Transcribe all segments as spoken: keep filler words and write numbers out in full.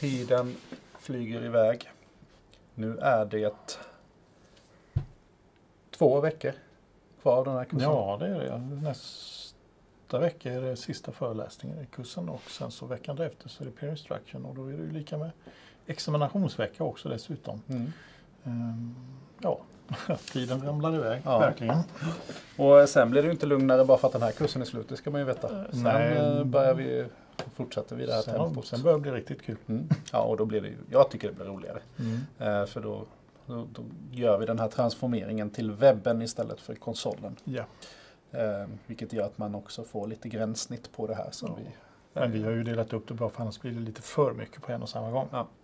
Tiden flyger iväg. Nu är det två veckor kvar av den här kursen. Ja, det är det. Nästa vecka är det sista föreläsningen i kursen och sen så veckan därefter så är det peer instruction och då är det ju lika med examinationsvecka också dessutom. Mm. Um, ja, tiden ramlar iväg, ja. Verkligen. Och sen blir det ju inte lugnare bara för att den här kursen är slut, det ska man ju veta. Sen Nej. börjar vi fortsätter vi det här sen, tempot. Sen börjar det bli riktigt kul. Mm. Ja, och då blir det ju, jag tycker det blir roligare. Mm. Uh, för då, då, då gör vi den här transformeringen till webben istället för konsolen. Ja. Uh, vilket gör att man också får lite gränssnitt på det här. Som ja. vi, Men vi har ju delat upp det bara för annars blir det lite för mycket på en och samma gång. Ja.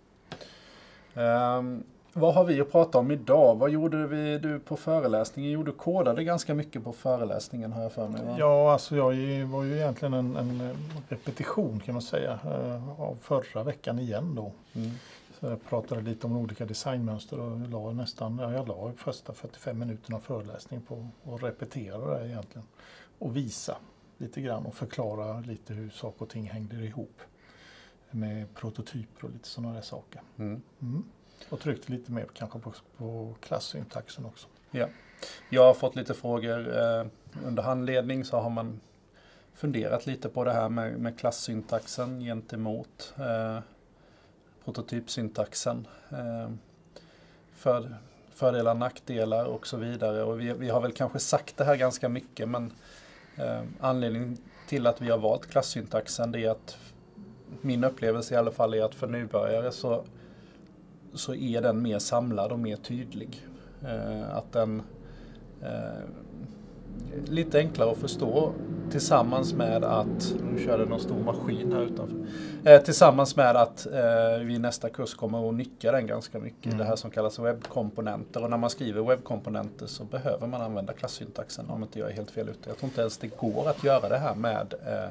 Um, vad har vi att prata om idag? Vad gjorde vi, du på föreläsningen? Jo, du kodade ganska mycket på föreläsningen har jag för mig. Va? Ja, alltså jag var ju egentligen en, en repetition kan man säga av förra veckan igen då. Mm. Så jag pratade lite om olika designmönster och la nästan, ja, jag la första fyrtiofem minuterna föreläsning på att repetera det egentligen. Och visa lite grann och förklara lite hur saker och ting hängde ihop. Med prototyper och lite sådana där saker. Mm. Mm. Och tryckte lite mer kanske på, på klassyntaxen också. Ja. Jag har fått lite frågor eh, under handledning så har man funderat lite på det här med, med klassyntaxen gentemot eh, prototypsyntaxen. Eh, för, fördelar, nackdelar och så vidare. Och vi, vi har väl kanske sagt det här ganska mycket men eh, anledningen till att vi har valt klassyntaxen det är att min upplevelse i alla fall är att för nybörjare så, så är den mer samlad och mer tydlig. Eh, att den eh, lite enklare att förstå tillsammans med att, nu kör det någon stor maskin här utanför, eh, tillsammans med att eh, vi i nästa kurs kommer att nyttja den ganska mycket, mm. det här som kallas webbkomponenter. Och när man skriver webbkomponenter så behöver man använda klassyntaxen om inte jag är helt fel ute. Jag tror inte ens det går att göra det här med eh,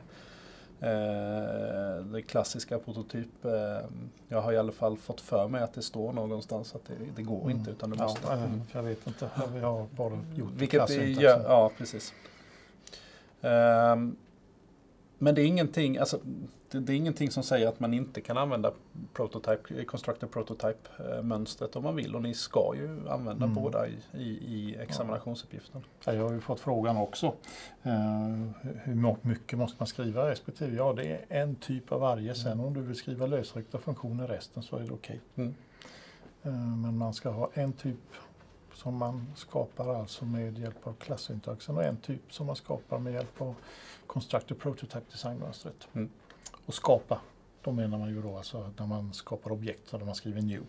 Eh, det klassiska prototyp eh, jag har i alla fall fått för mig att det står någonstans att det, det går mm. inte utan det måste. Ja, mm. Jag vet inte, vi har bara gjort Vilket gör, ja, precis. Eh, men det är ingenting, alltså, det, det är ingenting som säger att man inte kan använda prototype, constructor prototype-mönstret om man vill och ni ska ju använda mm. båda i, i, i examinationsuppgiften. Ja. Jag har ju fått frågan också. Uh, hur mycket måste man skriva respektive? Ja, det är en typ av varje. Sen om du vill skriva lösryckta funktioner resten så är det okej. Okay. Mm. Uh, men man ska ha en typ som man skapar alltså med hjälp av klassyntaxen och en typ som man skapar med hjälp av constructor prototype designmönstret. Mm. Och skapa, då menar man ju då alltså när man skapar objekt så när man skriver new.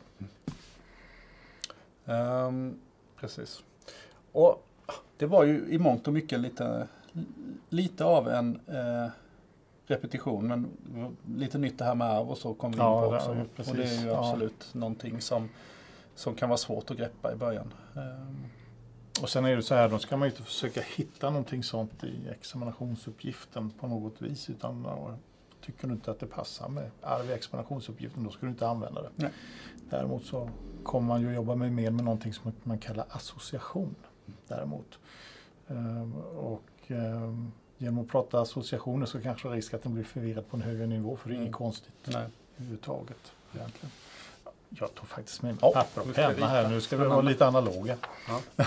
Mm. Um, precis. Och det var ju i mångt och mycket lite, lite av en eh, repetition men lite nytt det här med arv och så kom vi in ja, på också. Det, precis. Och det är ju absolut ja. någonting som, som kan vara svårt att greppa i början. Um, Och sen är det så här, då ska man ju inte försöka hitta någonting sånt i examinationsuppgiften på något vis utan tycker du inte att det passar med arv i examinationsuppgiften då ska du inte använda det. Nej. Däremot så kommer man ju jobba med mer med någonting som man kallar association däremot. Um, och um, genom att prata associationer så kanske det är risk att den blir förvirrad på en högre nivå för det är mm. inget konstigt Nej. överhuvudtaget egentligen. Jag tog faktiskt med ja, papper och penna här, nu ska vi vara lite analoga. Ja.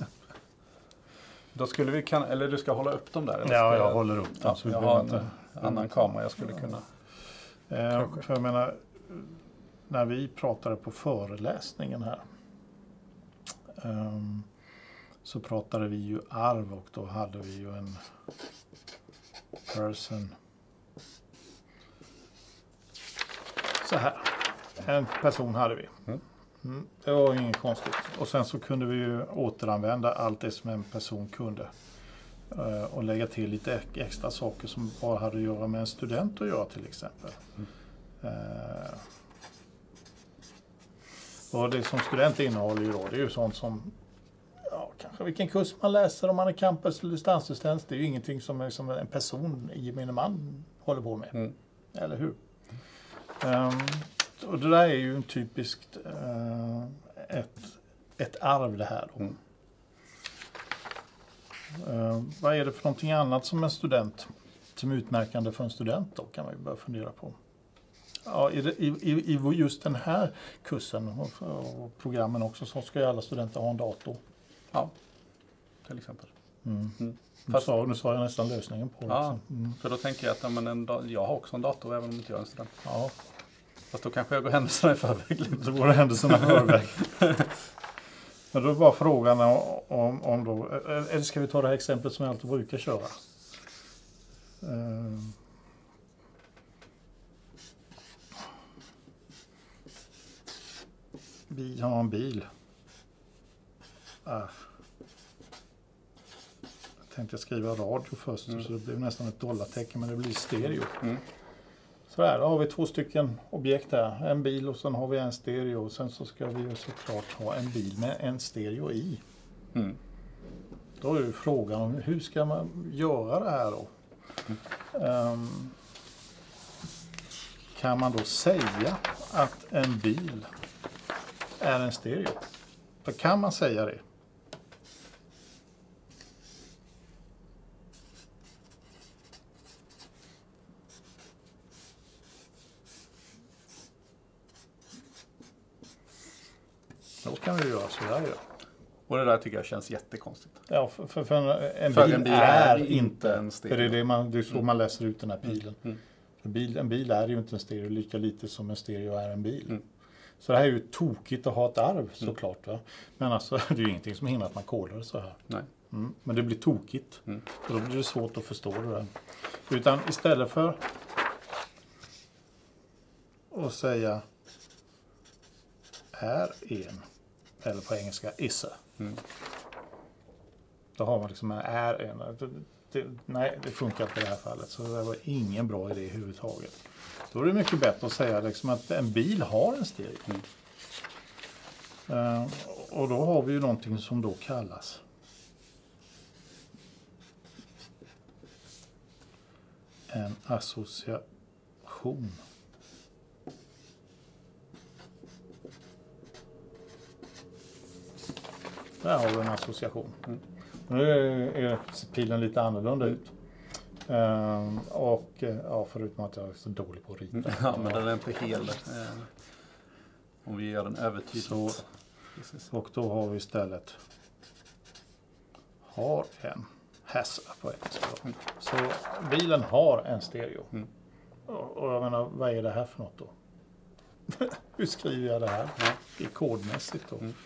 Då skulle vi kan eller du ska hålla upp dem där? Eller ja, jag, jag håller upp dem. Ja, så jag har en inte, annan kamera jag skulle kunna. Eh, för jag menar, när vi pratade på föreläsningen här um, så pratade vi ju arv och då hade vi ju en person så här. En person hade vi. Mm. Mm, det var inget konstigt. Och sen så kunde vi ju återanvända allt det som en person kunde. Uh, och lägga till lite extra saker som bara hade att göra med en student att göra till exempel. Mm. Uh, och det som student innehåller ju då, det är ju sånt som ja, kanske vilken kurs man läser om man är campus eller distansdistans. Det är ju ingenting som, är, som en person i gemene man håller på med. Mm. Eller hur? Um, och det där är ju en typiskt uh, ett, ett arv det här då. Mm. Uh, vad är det för någonting annat som en student, som är utmärkande för en student då kan man ju börja fundera på. Ja, i, i, i just den här kursen och, och programmen också så ska ju alla studenter ha en dator. Ja, till exempel. Mm. Mm. Nu, Fast, sa, nu sa jag nästan lösningen på det. ja, Mm. för då tänker jag att ja, men en, jag har också en dator även om inte jag är en student. Ja. Fast då kanske jag går händelserna i förväg. Så går det händelserna i förväg. Men då var frågan om, om då, eller ska vi ta det här exemplet som jag alltid brukar köra? Uh, bil, har en bil. Ah. Jag tänkte skriva radio först mm. så det blev nästan ett dollartecken men det blir stereo. Mm. Så där, då har vi två stycken objekt här. En bil och sen har vi en stereo. Och sen så ska vi ju såklart ha en bil med en stereo i. Mm. Då är ju frågan om hur ska man göra det här då? Mm. Um, kan man då säga att en bil är en stereo? Då kan man säga det. Då kan vi göra så här. Ja. Och det där tycker jag känns jättekonstigt. Ja, för, för, för, en, för bil en bil är, är inte en stereo. För det är, det man, det är så mm. man läser ut den här pilen. Mm. För bil, en bil är ju inte en stereo lika lite som en stereo är en bil. Mm. Så det här är ju tokigt att ha ett arv såklart. Va? Men alltså det är ju ingenting som hindrar att man kodar det så här. Nej. Mm. Men det blir tokigt. Mm. Och då blir det svårt att förstå det där. Utan istället för att säga är en, eller på engelska is a. Mm. Då har man liksom en är en. Det, det, nej, det funkar inte i det här fallet. Så det var ingen bra idé överhuvudtaget. Då är det mycket bättre att säga liksom att en bil har en stereo. Mm. Uh, och då har vi ju någonting som då kallas en association. Där har vi en association. Mm. Nu är pilen lite annorlunda ut. Um, och ja, förutom att jag är så dålig på att rita. Ja, men den är inte hel. Eh, om vi gör den övertydlig. Så, och då har vi istället har en has på engelska. Mm. Så bilen har en stereo. Mm. Och, och jag menar, vad är det här för något då? Hur skriver jag det här? Ja. Det är kodmässigt då. Mm.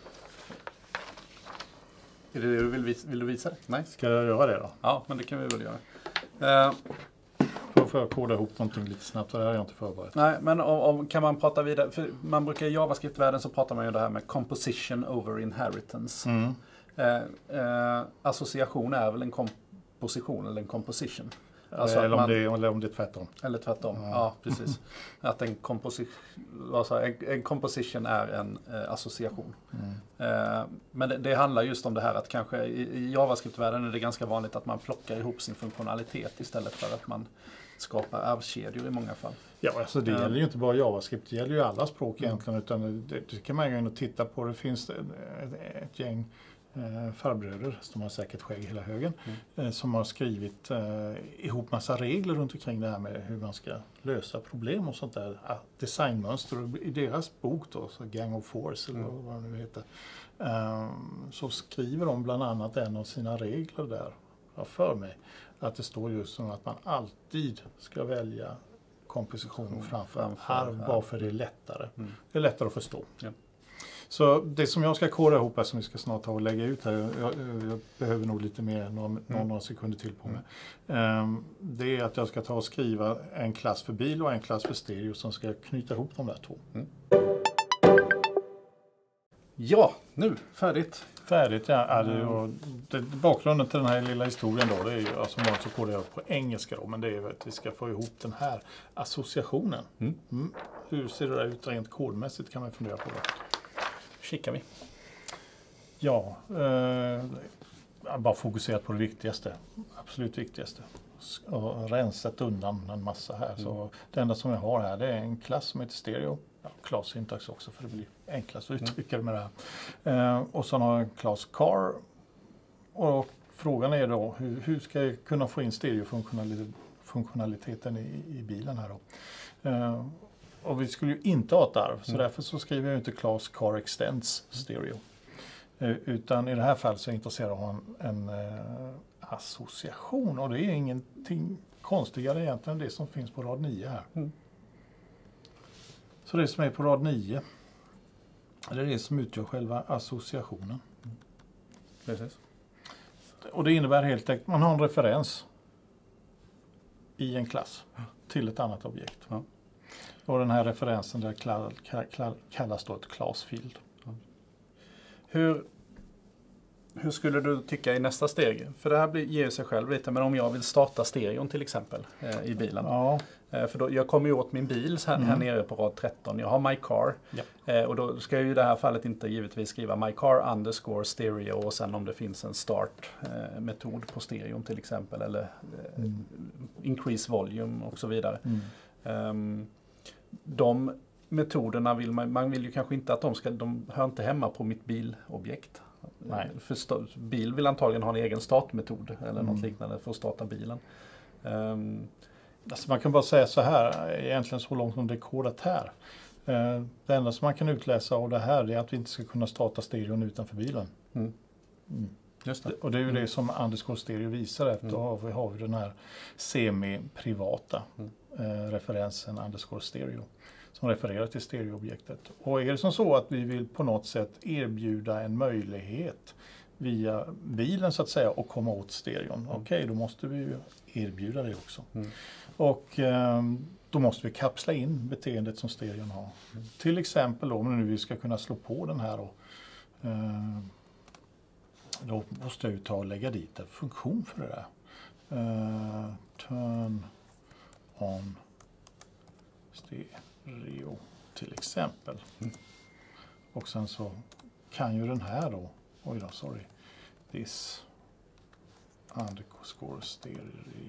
Är det det du vill visa? Vill du visa det? Nej. Ska jag göra det då? Ja, men det kan vi väl göra. Uh, Får jag koda ihop någonting lite snabbt, så det här har jag inte förberett. Nej, men om, om, kan man prata vidare? För man brukar i JavaScript-världen så pratar man ju det här med composition over inheritance. Mm. Uh, uh, association är väl en komposition eller en composition? Alltså eller, om man, det, eller om det är tvärtom. Eller tvärtom, ja, ja precis. Att en, composi- alltså en, en composition är en eh, association. Mm. Eh, men det, det handlar just om det här att kanske i, i JavaScript-världen är det ganska vanligt att man plockar ihop sin funktionalitet istället för att man skapar ärvkedjor i många fall. Ja, alltså det mm. gäller ju inte bara JavaScript, det gäller ju alla språk egentligen. Utan det, det kan man gå in och titta på. Det finns ett, ett gäng Eh, farbröder, som har säkert skägg hela högen, mm. eh, som har skrivit eh, ihop massa regler runt omkring det här med hur man ska lösa problem och sånt där. Ah, designmönster. I deras bok då, så Gang of Force eller mm. vad det nu heter, eh, så skriver de bland annat en av sina regler där, jag för mig, att det står just som att man alltid ska välja komposition mm. framför, framför arv, bara för det är lättare. Mm. Det är lättare att förstå. Ja. Så det som jag ska koda ihop här, som vi ska snart ta och lägga ut här, jag, jag, jag behöver nog lite mer, någon, mm. några sekunder till på mig. Um, det är att jag ska ta och skriva en klass för bil och en klass för stereo som ska knyta ihop de där två. Mm. Ja, nu, färdigt. Färdigt, ja. Är det, och det, bakgrunden till den här lilla historien då, det är ju, alltså man så kodar jag på engelska då, men det är att vi ska få ihop den här associationen. Mm. Mm. Hur ser det ut rent kodmässigt, kan man fundera på det. Kikar vi. Ja, eh, bara fokuserat på det viktigaste. Absolut viktigaste. Och rensat undan en massa här. Mm. Så det enda som jag har här, det är en klass som heter stereo. Ja, class syntax också, för det blir enklast att uttrycka det med det här. Eh, och sen har jag en class car. Och frågan är då, hur, hur ska jag kunna få in stereofunktionaliteten i, i bilen här då? Eh, och vi skulle ju inte ha ett arv, så Mm. därför så skriver jag inte class car extends stereo. Eh, utan i det här fallet så är jag intresserad av en, en eh, association, och det är ingenting konstigare egentligen än det som finns på rad nio här. Mm. Så det som är på rad nio, det är det som utgör själva associationen. Precis. Och det innebär helt enkelt att man har en referens i en klass till ett annat objekt. Ja. Och den här referensen där kall, kall, kallas då ett classfield. Hur, hur skulle du tycka i nästa steg? För det här blir, ger sig själv lite, men om jag vill starta stereon till exempel eh, i bilen. Ja. Eh, för då, jag kommer ju åt min bil här, Mm. här nere på rad tretton. Jag har my car. Ja. Eh, och då ska jag ju i det här fallet inte givetvis skriva my car underscore stereo och sen om det finns en start-metod eh, på stereon till exempel. Eller eh, Mm. increase volume och så vidare. Mm. Um, de metoderna vill man, man vill ju kanske inte att de ska, de hör inte hemma på mitt bilobjekt. Nej. För sta, bil vill antagligen ha en egen startmetod eller något Mm. liknande för att starta bilen. Um, Alltså man kan bara säga så här, egentligen så långt som det är kodat här. Eh, det enda som man kan utläsa av det här är att vi inte ska kunna starta stereon utanför bilen. mm. Mm. Just det. Och det är ju Mm. det som underscore stereo visar efter. Mm. Då har vi, har vi den här semi-privata Mm. eh, referensen underscore stereo som refererar till stereoobjektet. Och är det som så att vi vill på något sätt erbjuda en möjlighet via bilen så att säga och komma åt stereon. Mm. Okej, okay, då måste vi ju erbjuda det också. Mm. Och eh, då måste vi kapsla in beteendet som stereon har. Mm. Till exempel då, om nu vi ska kunna slå på den här och eh, då måste jag ju ta och lägga dit en funktion för det där. Uh, turn on stereo till exempel. Mm. Och sen så kan ju den här då, oj då, sorry, this underscore stereo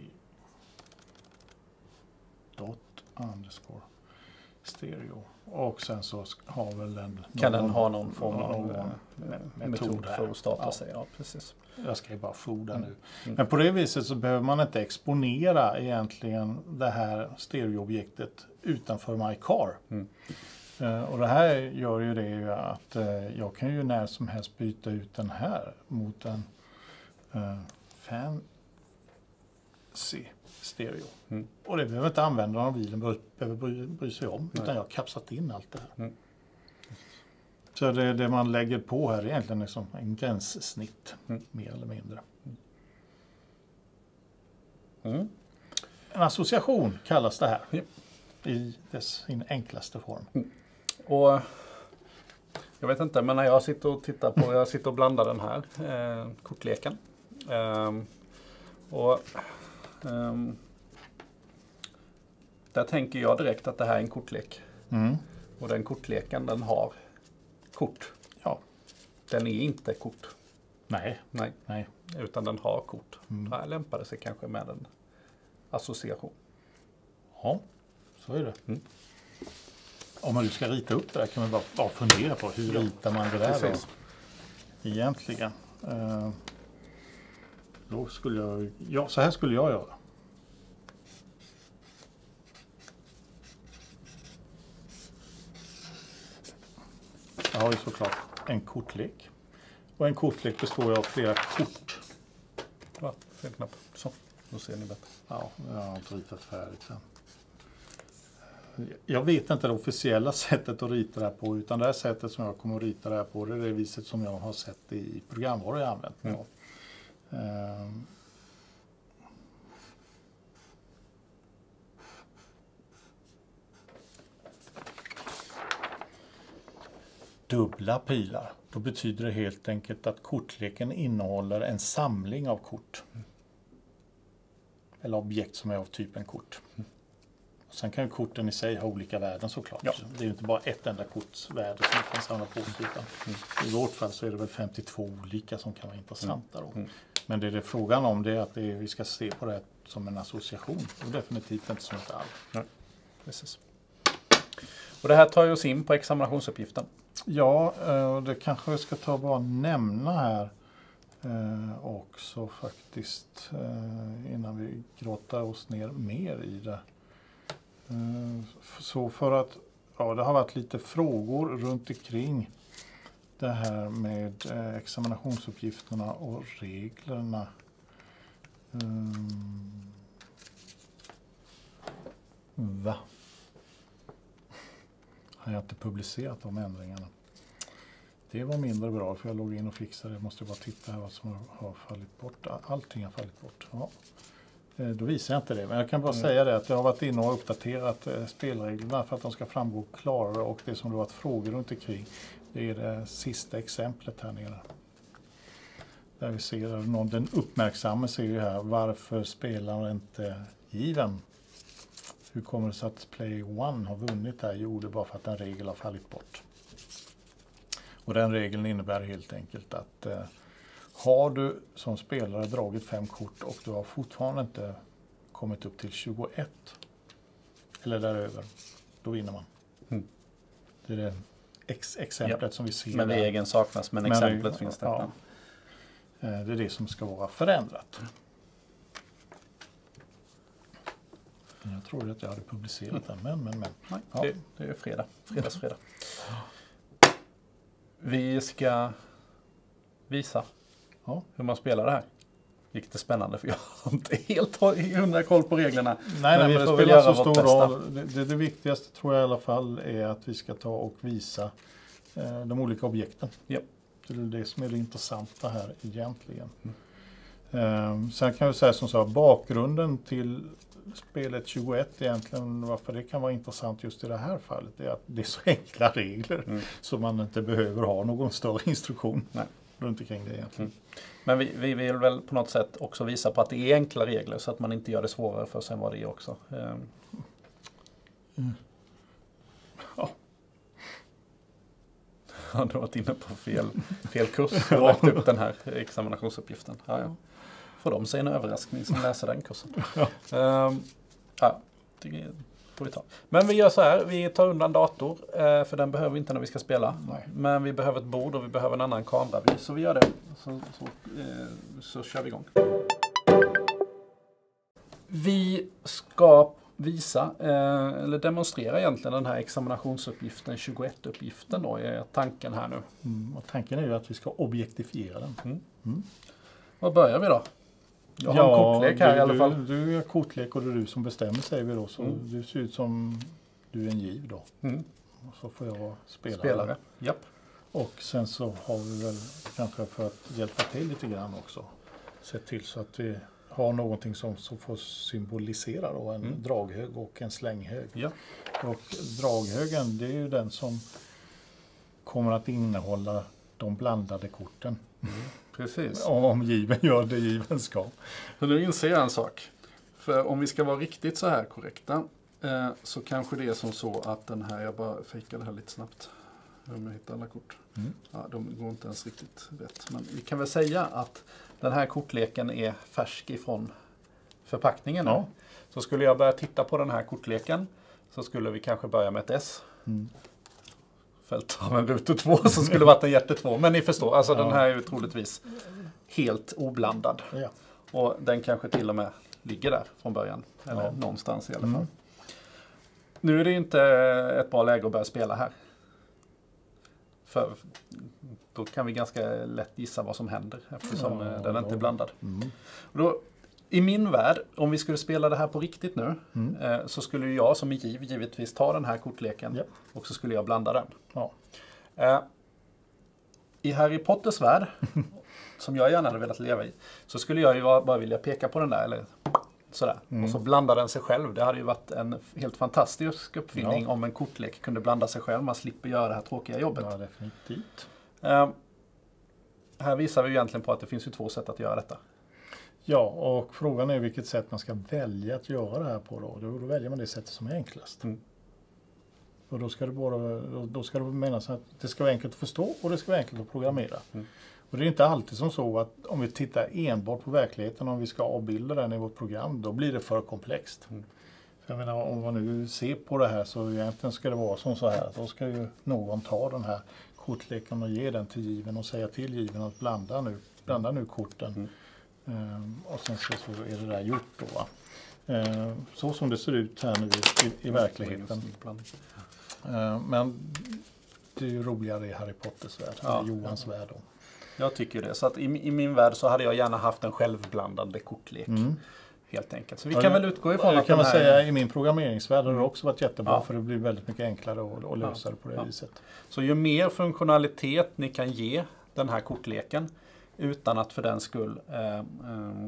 dot underscore stereo. Och sen så har väl den... Kan någon, den ha någon form av någon, eh, metod metod här. för att starta Ja. sig? Ja, precis. Jag ska ju bara foda Mm. nu. Mm. Men på det viset så behöver man inte exponera egentligen det här stereoobjektet utanför my car. Mm. Eh, och det här gör ju det ju att eh, jag kan ju när som helst byta ut den här mot en uh, fancy stereo. Mm. Och det behöver inte användaren av bilen bry, behöver bry, bry sig om, Nej. utan jag har kapsat in allt det här. Mm. Så det, det man lägger på här är egentligen liksom en gränssnitt, Mm. mer eller mindre. Mm. En association kallas det här Ja. i dess sin enklaste form. Och jag vet inte, men när jag sitter och tittar på, jag sitter och blandar den här eh, kortleken. Ehm, och ehm, där tänker jag direkt att det här är en kortlek. Mm. Och den kortleken, den har kort. Ja, Den är inte kort. nej, Nej, nej. utan den har kort. Mm. Det här lämpade sig kanske med en association. Ja, så är det. Mm. Om man nu ska rita upp det där kan man bara, bara fundera på hur Ja, ritar man det där då? precis. Egentligen. Eh, då skulle jag, ja, så här skulle jag göra. Jag har ju såklart en kortlek. Och en kortlek består ju av flera kort. Ja, fel knapp. Så, då ser ni bättre. Ja, jag har inte ritat färdigt än. Jag vet inte det officiella sättet att rita det här på, utan det här sättet som jag kommer att rita det här på, det är det viset som jag har sett i programvaror jag använt. Mm. Ehm. Dubbla pilar. Då betyder det helt enkelt att kortleken innehåller en samling av kort. Eller objekt som är av typen kort. Och sen kan ju korten i sig ha olika värden såklart. Ja. Det är ju inte bara ett enda korts värde som man kan samla på sig. Utan Mm. i vårt fall så är det väl femtiotvå olika som kan vara intressanta. Då. Mm. Men det är det frågan om det är att det är, vi ska se på det här som en association. Och definitivt inte som ett arv. Precis. Och det här tar ju oss in på examinationsuppgiften. Ja, eh, det kanske jag ska ta bara nämna här eh, också faktiskt eh, innan vi grottar oss ner mer i det. Så för att, ja, det har varit lite frågor runt omkring det här med eh, examinationsuppgifterna och reglerna. Um, va? Har jag inte publicerat de ändringarna? Det var mindre bra för jag låg in och fixade. Jag måste bara titta här vad som har fallit bort. Allting har fallit bort. Ja. Då visar jag inte det, men jag kan bara mm. säga det att jag har varit inne och uppdaterat eh, spelreglerna för att de ska framgå klarare, och det som det har varit frågor runt omkring, det är det sista exemplet här nere. Där vi ser att någon, den uppmärksamma ser ju här, varför spelar inte given? Hur kommer det sig att Player One har vunnit här? Jo, det är bara för att en regel har fallit bort. Och den regeln innebär helt enkelt att eh, har du som spelare dragit fem kort och du har fortfarande inte kommit upp till tjugoett eller däröver, då vinner man. Mm. Det är det ex exemplet ja. som vi ser. Men regeln saknas, men, men exemplet det, finns där. Ja. Det är det som ska vara förändrat. Jag trodde att jag hade publicerat den, men, men, men. Nej, ja. det, det är fredag. Fredagsfredag. Vi ska visa ja. hur man spelar det här. Vilket är spännande, för jag har inte helt hundra koll på reglerna. Nej, nej, men det spelar så stor roll. Det, det, det viktigaste tror jag i alla fall är att vi ska ta och visa eh, de olika objekten. Ja. Det är det som är det intressanta här egentligen. Mm. Eh, sen kan vi säga som så, bakgrunden till spelet tjugoett egentligen, varför det kan vara intressant just i det här fallet, är att det är så enkla regler mm. så man inte behöver ha någon större instruktion Nej. runt omkring det egentligen. Mm. Men vi, vi vill väl på något sätt också visa på att det är enkla regler så att man inte gör det svårare för sig än vad det är också. Mm. Ja. Ja, du har varit inne på fel, fel kurs och lagt upp den här examinationsuppgiften. Ja, ja. Får de sig en överraskning som läser den kursen. Ja. Um, ja, det får vi ta. Men vi gör så här, vi tar undan dator, eh, för den behöver vi inte när vi ska spela. Nej. Men vi behöver ett bord och vi behöver en annan kamera. Så vi gör det, så, så, eh, så kör vi igång. Vi ska visa, eh, eller demonstrera egentligen den här examinationsuppgiften, tjugoett-uppgiften då, är tanken här nu. Mm, och tanken är ju att vi ska objektifiera den. Mm. Mm. Vad börjar vi då? Jag har ja, en kortlek här du, i alla fall. Du, du är kortlek och det är du som bestämmer, säger vi då. Så mm. du ser ut som du är en giv då. Mm. Och så får jag vara spelare. Spelare, japp. Och sen så har vi väl kanske, för att hjälpa till lite grann också, sett till så att vi har någonting som, som får symbolisera då en mm. draghög och en slänghög. Ja. Och draghögen, det är ju den som kommer att innehålla de blandade korten. Mm. Precis. Om given gör det given ska. Så nu inser jag en sak. För om vi ska vara riktigt så här korrekta, eh, så kanske det är som så att den här, jag bara fejkar det här lite snabbt. Om jag hittar alla kort. Mm. Ja, de går inte ens riktigt rätt. Men vi kan väl säga att den här kortleken är färsk ifrån förpackningen. Ja. Så skulle jag börja titta på den här kortleken, så skulle vi kanske börja med ett S. Mm. Fält av en rutor två, så skulle det varit en hjärte två. Men ni förstår, alltså ja. den här är ju troligtvis helt oblandad. Ja. Och den kanske till och med ligger där från början. Eller ja. någonstans i alla fall. Mm. Nu är det inte ett bra läge att börja spela här. För då kan vi ganska lätt gissa vad som händer, eftersom ja, den inte är blandad. Mm. Och då, i min värld, om vi skulle spela det här på riktigt nu, mm. eh, så skulle jag som giv givetvis ta den här kortleken yep. och så skulle jag blanda den. Ja. Eh, I Harry Potters värld, som jag gärna hade velat leva i, så skulle jag ju bara vilja peka på den där, eller sådär. Mm. Och så blanda den sig själv. Det hade ju varit en helt fantastisk uppfinning ja. om en kortlek kunde blanda sig själv. Man slipper göra det här tråkiga jobbet. Ja, definitivt. Eh, här visar vi ju egentligen på att det finns ju två sätt att göra detta. Ja, och frågan är vilket sätt man ska välja att göra det här på då. Då, då väljer man det sättet som är enklast. Mm. Och då ska det bara, då, då ska det menas att det ska vara enkelt att förstå och det ska vara enkelt att programmera. Mm. Och det är inte alltid som så att om vi tittar enbart på verkligheten, om vi ska avbilda den i vårt program, då blir det för komplext. Mm. För jag menar, om man nu ser på det här, så egentligen ska det vara som så här, att då ska ju någon ta den här kortleken och ge den till given och säga till given att blanda nu, blanda nu korten. Mm. Um, och sen så, så är det där gjort då. Va? Eh, så som det ser ut här nu i, i, i verkligheten. Eh, men det är ju roligare i Harry Potters värld, ja. Johans värld. Då. Jag tycker det. Så att i, i min värld så hade jag gärna haft en självblandande kortlek. Mm. Helt enkelt. Så vi ja, kan väl utgå ifrån jag att kan den man här... säga i min programmeringsvärld har det mm. också varit jättebra ja. för det blir väldigt mycket enklare att, att lösa ja. det på det ja. viset. Så ju mer funktionalitet ni kan ge den här kortleken utan att för den skull eh, eh,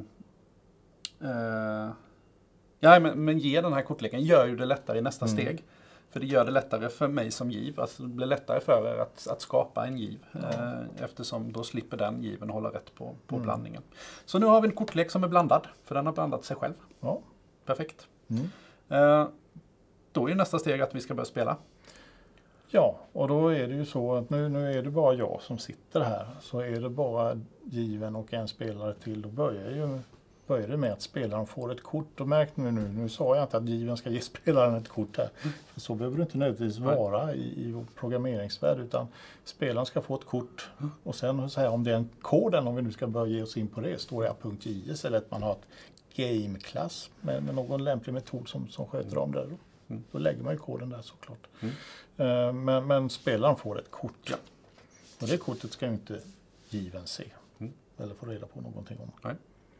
eh, ja, men, men ge den här kortleken gör ju det lättare i nästa mm. steg. För det gör det lättare för mig som giv. Alltså det blir lättare för er att, att skapa en giv. Ja. Eh, eftersom då slipper den given hålla rätt på, på mm. blandningen. Så nu har vi en kortlek som är blandad. För den har blandat sig själv. Ja. Perfekt. Mm. Eh, då är nästa steg att vi ska börja spela. Ja, och då är det ju så att nu, nu är det bara jag som sitter här. Så är det bara given och en spelare till. Då börjar ju... börjar det med att spelaren får ett kort. Och märk nu nu, nu sa jag inte att given ska ge spelaren ett kort här. För så behöver det inte nödvändigtvis vara i, i vår programmeringsvärld, utan spelaren ska få ett kort. Och sen så här, om det är en koden, om vi nu ska börja ge oss in på det, står det .js eller att man har ett game-klass med, med någon lämplig metod som, som sköter om det. Då. Mm. Då lägger man ju koden där såklart. Mm. Uh, men, men spelaren får ett kort. Ja. Och det kortet ska ju inte given se. Mm. Eller få reda på någonting om. Nej.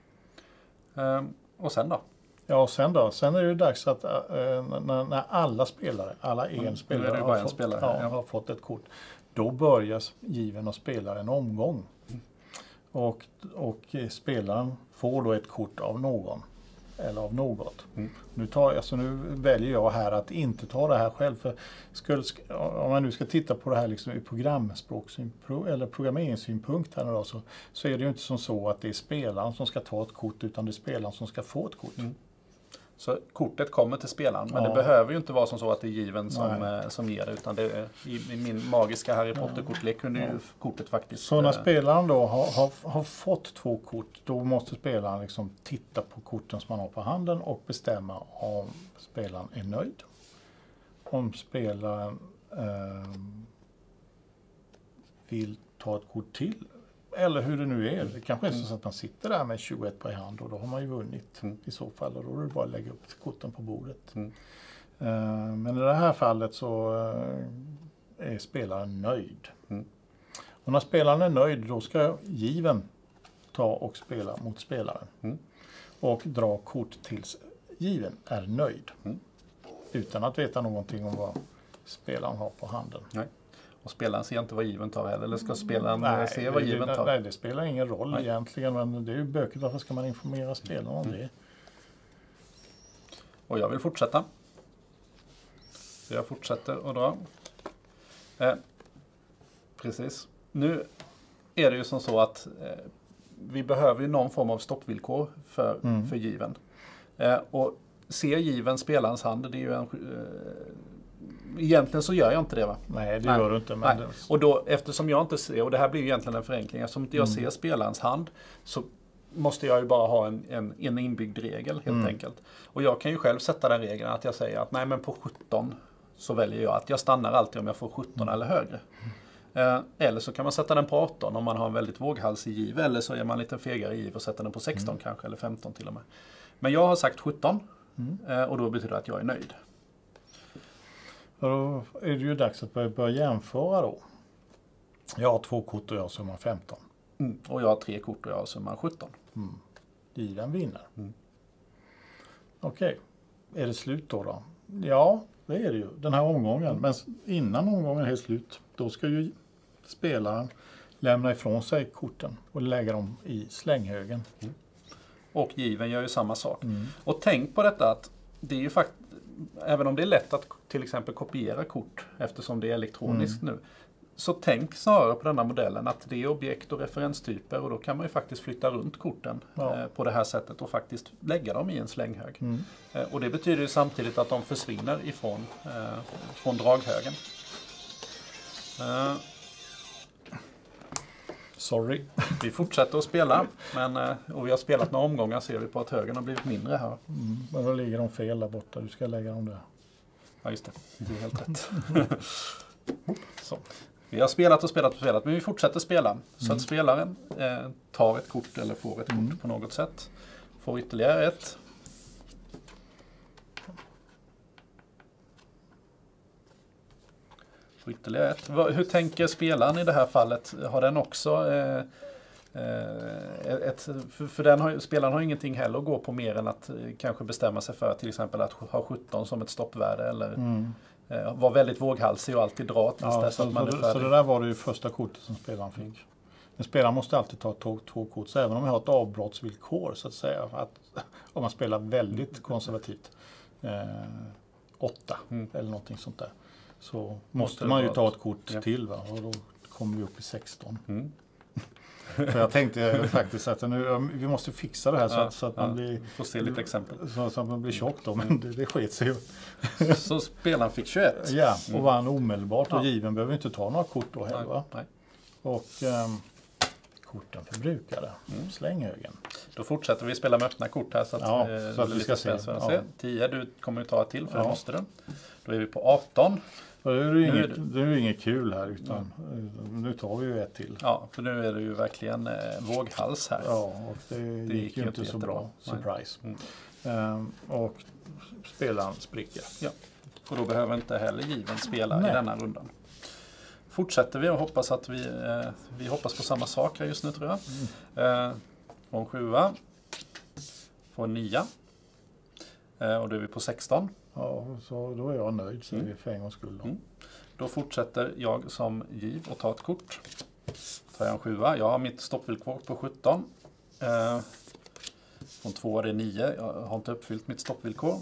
Um, och sen då? Ja, och sen då? Sen är det dags att uh, när, när alla spelare, alla en mm, spelare, har, en fått, spelare ja, ja. har fått ett kort, då börjar given och spela en omgång. Mm. Och, och spelaren får då ett kort av någon. Eller av något. Mm. Nu, tar, alltså nu väljer jag här att inte ta det här själv. För skulle, om man nu ska titta på det här liksom i programspråkssynpunkt eller programmeringssynpunkt här då, så, så är det ju inte som så att det är spelaren som ska ta ett kort, utan det är spelaren som ska få ett kort. Mm. Så kortet kommer till spelaren, men ja. det behöver ju inte vara som så att det är given som, eh, som ger det, utan det är, i, i min magiska Harry Potter-kortlek kunde ja. ju kortet faktiskt... Så när spelaren då har, har, har fått två kort, då måste spelaren liksom titta på korten som man har på handen och bestämma om spelaren är nöjd. Om spelaren eh, vill ta ett kort till. Eller hur det nu är. Det kanske är så att man sitter där med tjugoett på i hand och då har man ju vunnit mm. i så fall. Och då är det bara att lägga upp korten på bordet. Mm. Uh, men i det här fallet så uh, är spelaren nöjd. Mm. Och när spelaren är nöjd, då ska given ta och spela mot spelaren. Mm. Och dra kort tills given är nöjd. Mm. Utan att veta någonting om vad spelaren har på handen. Nej. Och spelaren ser inte vad given tar heller, eller ska spelaren nej, se vad given tar? Nej, det spelar ingen roll nej. egentligen, men det är ju bökigt. Varför ska man informera spelaren om mm. det? Och jag vill fortsätta. Så jag fortsätter och dra. Eh, precis. Nu är det ju som så att eh, vi behöver ju någon form av stoppvillkor för, mm. för given. Eh, och ser given spelarens hand, det är ju en... Eh, Egentligen så gör jag inte det, va? Nej, det Nej. gör du inte. Men det... Och då, eftersom jag inte ser, och det här blir ju egentligen en förenkling, eftersom inte jag mm. ser spelarens hand, så måste jag ju bara ha en, en, en inbyggd regel helt mm. enkelt. Och jag kan ju själv sätta den regeln att jag säger att nej, men på sjutton så väljer jag att jag stannar alltid om jag får sjutton mm. eller högre. Eh, eller så kan man sätta den på arton om man har en väldigt våghalsig giv, eller så är man lite fegare giv och sätter den på sexton mm. kanske, eller femton till och med. Men jag har sagt sjutton mm. eh, och då betyder det att jag är nöjd. Då är det ju dags att börja, börja jämföra då. Jag har två kort och jag har summan femton. Mm. Och jag har tre kort och jag har summan sjutton. Mm. Given vinner. Mm. Okej, okay. Är det slut då då? Ja, det är det ju. Den här omgången. Mm. Men innan omgången är slut, då ska ju spelaren lämna ifrån sig korten och lägga dem i slänghögen. Mm. Och given gör ju samma sak. Mm. Och tänk på detta att det är ju faktiskt, även om det är lätt att till exempel kopiera kort eftersom det är elektroniskt mm. nu, så tänk snarare på denna modellen att det är objekt och referenstyper, och då kan man ju faktiskt flytta runt korten ja. eh, på det här sättet och faktiskt lägga dem i en slänghög. Mm. Eh, och det betyder ju samtidigt att de försvinner ifrån eh, från draghögen. Eh, Sorry. Vi fortsätter att spela, men, och vi har spelat några omgångar, ser vi på att högen har blivit mindre här. Mm, men då ligger de fel där borta, du ska lägga dem där. Ja, just det. Det är helt rätt. Så. Vi har spelat och spelat och spelat, men vi fortsätter spela. Så mm. att spelaren eh, tar ett kort eller får ett mm. kort på något sätt. Får ytterligare ett. få ytterligare ett. Hur tänker spelaren i det här fallet? Har den också eh, ett, för, för den har, spelaren har ingenting heller att gå på mer än att kanske bestämma sig för till exempel att ha sjutton som ett stoppvärde eller mm. eh, vara väldigt våghalsig och alltid dra tills ja, dess så, att man så, är färdig. Så det där var det ju första kortet som spelaren fick. Mm. En spelare måste alltid ta två, två kort, så även om jag har ett avbrottsvillkor så att säga, att om man spelar väldigt konservativt, eh, åtta mm. eller någonting sånt där, så måste, måste man ju ta ett kort ja. till, va? Och då kommer vi upp i sexton. Mm. För jag tänkte faktiskt att nu, vi måste fixa det här så, ja, att, så att man ja. blir... Får se lite exempel. Så, så att man blir tjock då, men det, det sket sig ju. Så spelaren fick tjugoett. Ja, och mm. vann omedelbart och ja. given behöver inte ta några kort då heller. Nej. Nej. Och um, korten förbrukade. Mm. Släng högen. Då fortsätter vi spela med öppna kort här så att, ja, eh, så att vi ska se. Ja. tio, du kommer ju ta ett till för ja. det måste du. Då är vi på arton. Det är ju inget, det är inget kul här utan mm. nu tar vi ju ett till. Ja, för nu är det ju verkligen eh, våghals här. Ja, och det, det gick ju inte så bra. Surprise. Mm. Um, och spelaren spricker. Ja, och då behöver inte heller given spela Nej. i denna rundan. Fortsätter vi och hoppas att vi, eh, vi hoppas på samma sak här just nu tror jag. Mm. Eh, från sjua. Från nia. Eh, och då är vi på sexton. Ja, så då är jag nöjd så mm. vi för en gångs skull. Då. Mm. då fortsätter jag som giv och tar ett kort. Tar jag en sjua. Jag har mitt stoppvillkor på sjutton. Eh, från två är det nio. Jag har inte uppfyllt mitt stoppvillkor.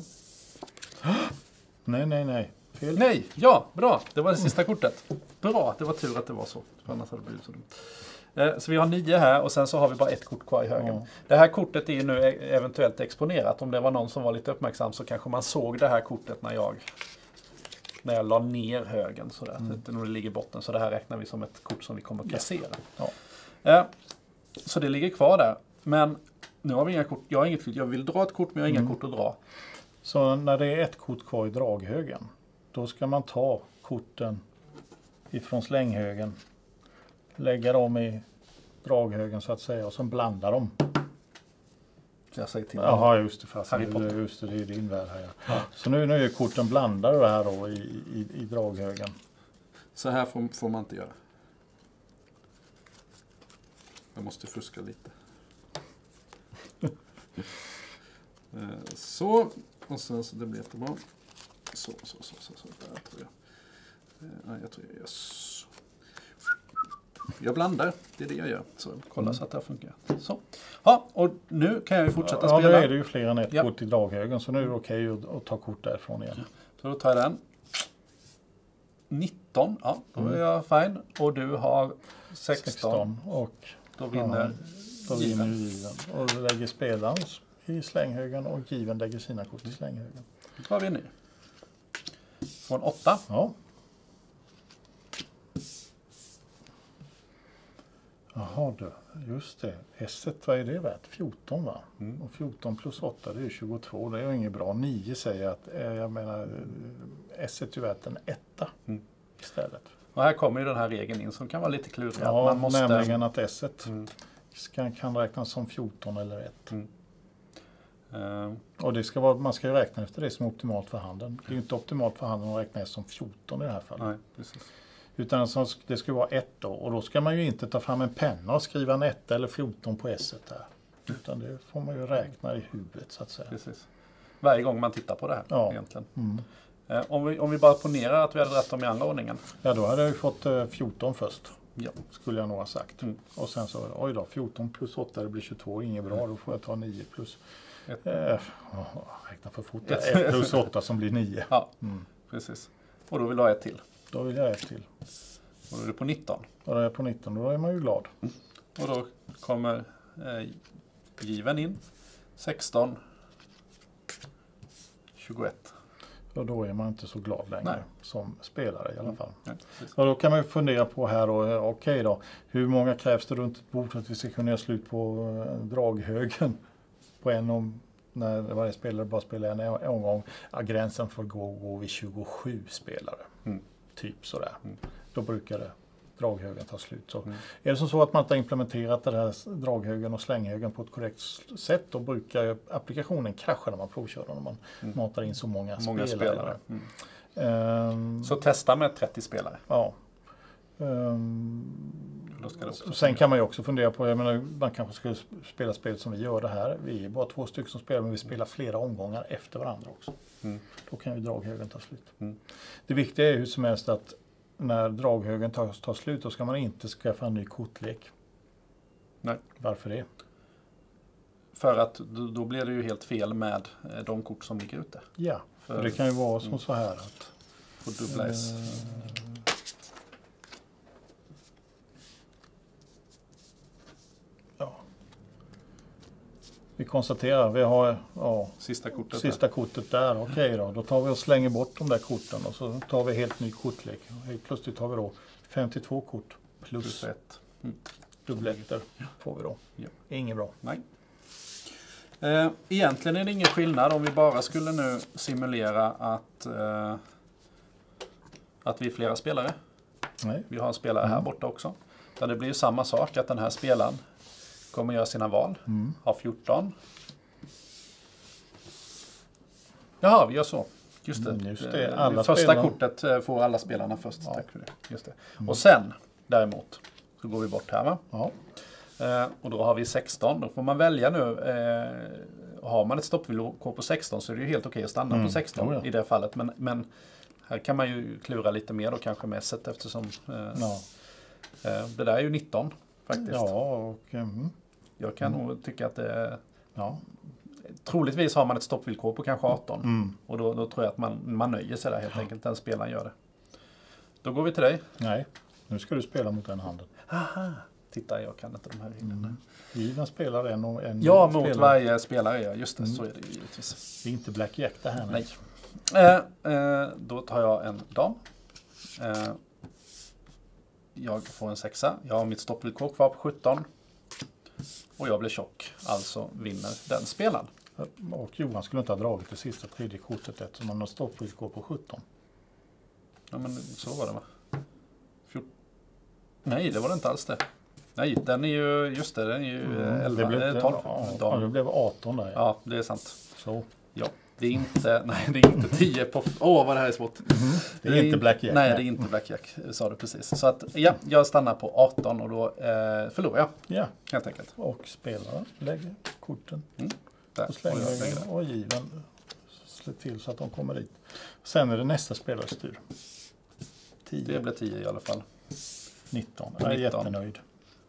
Nej, nej, nej. Fel. Nej, ja, bra. Det var det sista mm. kortet. Bra, det var tur att det var så. För annars hade det blivit så dumt. Eh, så vi har nio här och sen så har vi bara ett kort kvar i högen. Ja. Det här kortet är ju nu eventuellt exponerat. Om det var någon som var lite uppmärksam så kanske man såg det här kortet när jag när jag la ner högen. Sådär. Mm. Så när det ligger i botten. Så det här räknar vi som ett kort som vi kommer att kassera. Ja. Eh, så det ligger kvar där. Men nu har vi inga kort. Jag har inget kort. Jag vill dra ett kort men jag har inga mm. kort att dra. Så när det är ett kort kvar i draghögen. Då ska man ta korten ifrån slänghögen, lägga dem i draghögen så att säga och så blanda dem. Så jag säger till. Jaha, just det. Fast det, just det, det är din värld här. Ja. Ja. Så nu, nu är korten blandade här då i, i, i draghögen. Så här får, får man inte göra. Jag måste fuska lite. Så, och sen så det blir jättebra. Så, så, så, så, så. Där tror jag. Nej, jag tror jag gör så. Jag blandar, det är det jag gör. Så kolla mm. så att det funkar. Så. Ja, och nu kan jag ju fortsätta ja, spela. Ja, nu är det ju fler än ett ja. kort i draghögen, så nu är det okej att, att ta kort därifrån igen. Så då tar jag den. nitton, ja, då är jag fine. Och du har sexton. sexton och då vinner ja, då vinner given. Och då lägger spelaren i slänghögen och given lägger sina kort i slänghögen. Då tar vi en ny. Från åtta. Ja. Jaha du, just det. S ett, vad är det värt? fjorton va? Mm. Och fjorton plus åtta, det är tjugotvå. Det är ju inget bra. nio säger att, jag menar, S ett är värt en etta mm. istället. Och här kommer ju den här regeln in som kan vara lite klurig. Ja, man måste... nämligen att S ett mm. kan, kan räknas som fjorton eller ett. Mm. Uh. Och det ska vara, man ska ju räkna efter det som är optimalt för handen. Det är ju inte optimalt för handen att räkna som fjorton i det här fallet. Nej, precis. Utan alltså, det ska vara ett då. Och då ska man ju inte ta fram en penna och skriva en ett eller fjorton på S ett där. Utan det får man ju räkna i huvudet så att säga. Precis. Varje gång man tittar på det här ja. egentligen. Mm. Eh, om, vi, om vi bara ponerar att vi hade rätt om i andra ordningen. Ja, då hade jag ju fått eh, fjorton först. Ja. Skulle jag nog ha sagt. Mm. Och sen så, oj då, fjorton plus åtta det blir tjugotvå. Inget bra, då får jag ta nio plus... Ett. Eh, oh, räkna för fort. ett plus åtta som blir nio. Ja, mm. precis. Och då vill du ha ett till. Då vill jag ett till. Och då är du på nitton. Och då är jag på nitton, då är man ju glad. Mm. Och då kommer eh, given in. sexton. tjugoett. Och då är man inte så glad längre Nej. som spelare i alla fall. Mm. Och då kan man ju fundera på här då, okej okay då, hur många krävs det runt ett bord för att vi ska kunna göra slut på äh, draghögen på en om när varje spelare bara spelar en omgång. Ja, gränsen får gå, gå vid tjugosju spelare. Mm. Typ sådär. Mm. Då brukar det draghögen ta slut. Så mm. är det som så att man inte har implementerat det här draghögen och slänghögen på ett korrekt sätt, då brukar applikationen krascha när man provkör när man mm. matar in så många, många spelare. spelare. Mm. Um, Så testa med trettio spelare. Ja. Um, Då ska det också sen kan man ju också fundera på, jag menar, man kanske ska spela spelet som vi gör det här. Vi är bara två stycken som spelar, men vi spelar flera omgångar efter varandra också. Mm. Då kan ju draghögen ta slut. Mm. Det viktiga är hur som helst att när draghögen tar, tar slut, då ska man inte skaffa en ny kortlek. Nej. Varför det? För att då, då blir det ju helt fel med de kort som ligger ute. Ja, för, för det kan ju vara som mm. så här att... Får dubbla S. Eh, ja. Vi konstaterar, vi har ja, Sista kortet. sista där. kortet där. Okej okay då, då tar vi och slänger bort de där korten och så tar vi helt ny kortlek. Helt plötsligt har vi då femtiotvå kort plus, Plus ett. Mm. dubbletter får vi då. Ja. Inget bra. Nej. Eh, egentligen är det ingen skillnad om vi bara skulle nu simulera att, eh, att vi är flera spelare. Nej. Vi har en spelare här Mm. borta också. Där det blir ju samma sak, att den här spelaren kommer göra sina val. Mm. Har fjorton. Jaha, vi gör så. Just det. Mm, just det. Eh, Alla Första spelarna. kortet eh, får alla spelarna först. Ja. Tack för det. Just det. Mm. Och sen, däremot, så går vi bort här va? Ja. Eh, och då har vi sexton. Då får man välja nu. Eh, har man ett stoppvillkor på sexton så är det ju helt okej att stanna Mm. på sexton Oh, ja. i det fallet. Men, men här kan man ju klura lite mer då kanske med set eftersom eh, Ja. eh, det där är ju nitton faktiskt. Ja, och... Mm. Jag kan nog tycka att det är... Ja. Troligtvis har man ett stoppvillkor på kanske arton. Mm. Och då, då tror jag att man, man nöjer sig där helt enkelt. Den spelaren gör det. Då går vi till dig. Nej, nu ska du spela mot den handen. Aha. Titta, jag kan inte de här reglerna. Mm. Given spelar en och en Ja, mot spelare. varje spelare. Ja, just det, Mm. så är det ju givetvis. Det är inte Black Jack det här. Nej. Eh, eh, då tar jag en dam. Eh, jag får en sexa. Jag har mitt stoppvillkor kvar på sjutton. Och jag blir tjock. Alltså vinner den spelaren. Och Johan skulle inte ha dragit det sista tredje kortet eftersom han har stoppvillkor på sjutton. Ja, men så var det va? Fjort... Nej, det var det inte alls det. Nej, den är ju, just det, den är ju Mm, elva, det blev, eh, tolv. ja, dam. ja, det blev arton där. Ja. Ja, det är sant. Så. Ja, det är inte, nej, det är inte tio på... Åh, vad det här är svårt. Mm. Det är inte Black Jack. Nej, det är inte Black Jack, sa du precis. Så att, ja, jag stannar på arton och då eh, förlorar jag, Ja, helt enkelt. och spelaren lägger korten Där. och slänger Och jag lägger den det. och given slår till så att de kommer dit. Sen är det nästa spelares tur. Det tio, blir tio i alla fall. nitton. Jag är nitton. jättenöjd.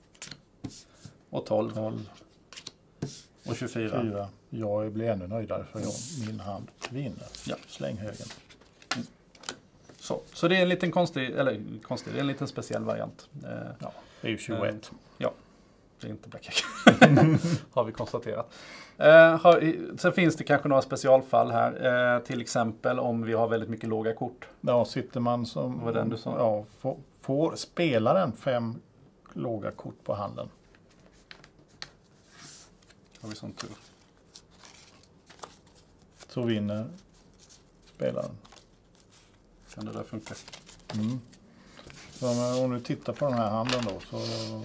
Och tolv. tolv, Och tjugofyra. fyra. Jag blir ännu nöjdare för jag, min hand vinner. Ja. Släng högen. Så. Så det är en liten konstig, eller konstig, det är en liten speciell variant. Eh, Ja, det är ju tjugoett. Det är inte Black Jack. Har vi konstaterat. Eh, har, sen finns det kanske några specialfall här. Eh, till exempel om vi har väldigt mycket låga kort. Ja, sitter man som... Vad var den du sa? Ja, får, får spelaren fem låga kort på handen. Har vi sån tur. Så vinner spelaren. Kan det där funka? Mm. Så om du tittar på den här handen då så...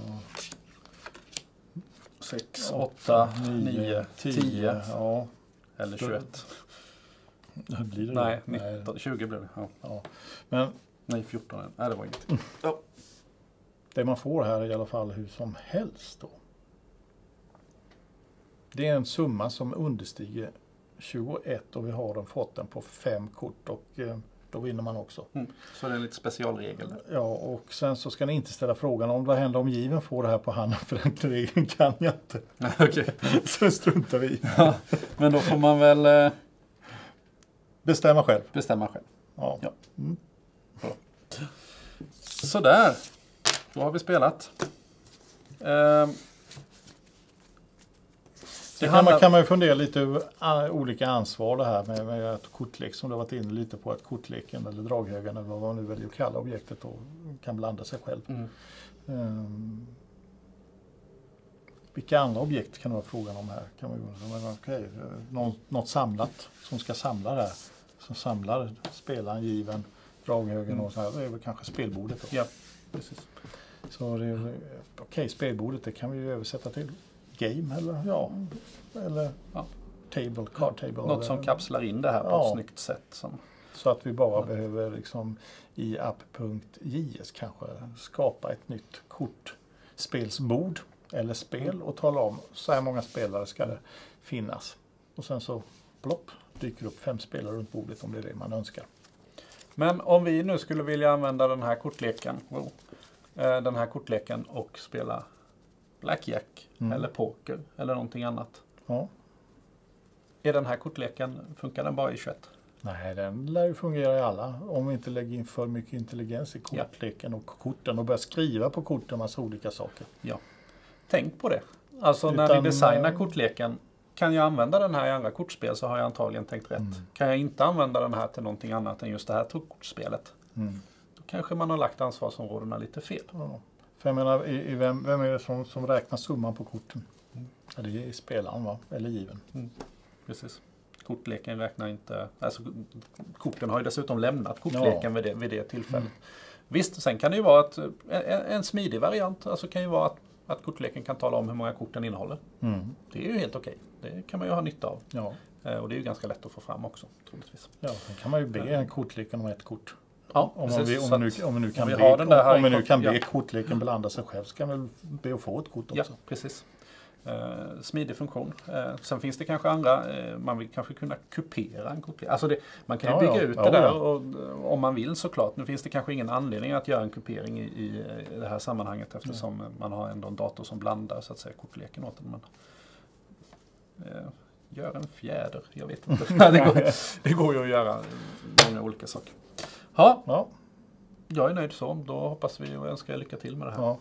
sex, åtta, nio, tio. Ja, Eller tjugoett. det blir det. Nej, nitton, tjugo blev det. Ja. Ja. Men Nej, fjorton. Nej, det var inget. det man får här är i alla fall hur som helst då. Det är en summa som understiger tjugoett och vi har den fått den på fem kort och eh, då vinner man också. Mm. Så det är en lite specialregel där. Ja, och sen så ska ni inte ställa frågan om vad händer om given får det här på handen, för den regeln kan jag inte. Okej. Så struntar vi. Ja, men då får man väl eh, Bestämma själv. bestämma själv. Ja. Ja. Mm. Sådär. Då har vi spelat. Ehm. Det kan, man, kan man ju fundera lite över uh, olika ansvar det här med, med att kortlek som du har varit inne lite på, att kortleken eller draghögen eller vad man nu väljer att kalla objektet då, kan blanda sig själv. Mm. Um, vilka andra objekt kan det vara frågan om här? Kan man, okay, något, något samlat som ska samla det här. Som samlar spelaren, given, draghögen Mm. och så här. Det är väl kanske spelbordet då. Ja, precis. Så det är okej, okay, spelbordet det kan vi ju översätta till game eller ja, eller Ja. table, card table. Något som kapslar in det här på Ja. ett snyggt sätt. Som, Så att vi bara mm. behöver liksom i app.js kanske skapa ett nytt kortspelsbord eller spel och tala om så här många spelare ska det finnas. Och sen så plopp, dyker upp fem spelare runt bordet om det är det man önskar. Men om vi nu skulle vilja använda den här kortleken, wow, den här kortleken och spela blackjack mm. eller poker eller någonting annat. Ja. Är den här kortleken, funkar den bara i tjugoett? Nej, den lär ju fungera i alla. Om vi inte lägger in för mycket intelligens i kortleken ja. och korten och börjar skriva på korten en massa olika saker. Ja. Tänk på det. Alltså Utan, när ni designar kortleken, kan jag använda den här i andra kortspel så har jag antagligen tänkt rätt. Mm. Kan jag inte använda den här till någonting annat än just det här kortspelet, mm. då kanske man har lagt ansvarsområdena lite fel. Ja. För jag menar, i, i vem, vem är det som, som räknar summan på korten? Mm. Ja, det är spelaren, va? Eller given. Mm. Precis. Kortleken räknar inte... Alltså, korten har ju dessutom lämnat kortleken ja. vid, det, vid det tillfället. Mm. Visst, sen kan det ju vara att en, en smidig variant alltså kan ju vara att, att kortleken kan tala om hur många korten innehåller. Mm. Det är ju helt okej. Det kan man ju ha nytta av. Ja. Eh, och det är ju ganska lätt att få fram också, troligtvis. Ja, sen kan man ju be en kortleken om ett kort. Ja, om, man vill, om, man nu, om vi nu kan, be, om, om vi nu kan be ja. kortleken blanda sig själv så kan vi be att få ett kort också. Ja, precis. Eh, smidig funktion. Eh, sen finns det kanske andra, eh, man vill kanske kunna kupera en kopia. Alltså det, man kan ju ja, bygga ja. ut det ja, där ja. Och, om man vill såklart. Nu finns det kanske ingen anledning att göra en kupering i, i, i det här sammanhanget eftersom ja. man har ändå en dator som blandar så att säga kortleken åt den. Men, eh, gör en fjäder, jag vet inte. det, går, det går ju att göra många olika saker. Ha. Ja, jag är nöjd så. Då hoppas vi och önskar lycka till med det här. Ja.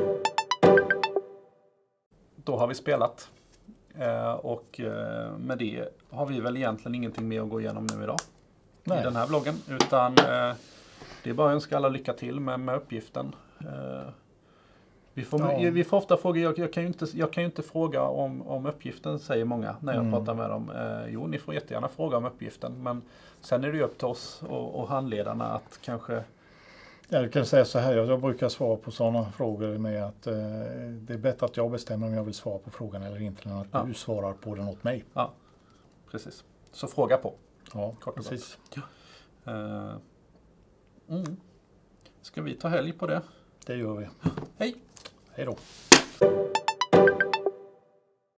Då har vi spelat eh, och eh, med det har vi väl egentligen ingenting mer att gå igenom nu idag. Nej. I den här vloggen. Utan eh, det är bara att önska alla lycka till med, med uppgiften. Eh, vi, får, ja. vi får ofta fråga, jag, jag, kan ju inte, jag kan ju inte fråga om, om uppgiften, säger många när jag mm. pratar med dem. Eh, jo, ni får jättegärna fråga om uppgiften, men sen är det ju upp till oss och, och handledarna att kanske... Jag kan säga så här, jag brukar svara på sådana frågor med att eh, det är bättre att jag bestämmer om jag vill svara på frågan eller inte än att ja. du svarar på den åt mig. Ja, precis. Så fråga på. Ja, kort och precis. Ja. Uh, mm. Ska vi ta helg på det? Det gör vi. Hej! Hej då!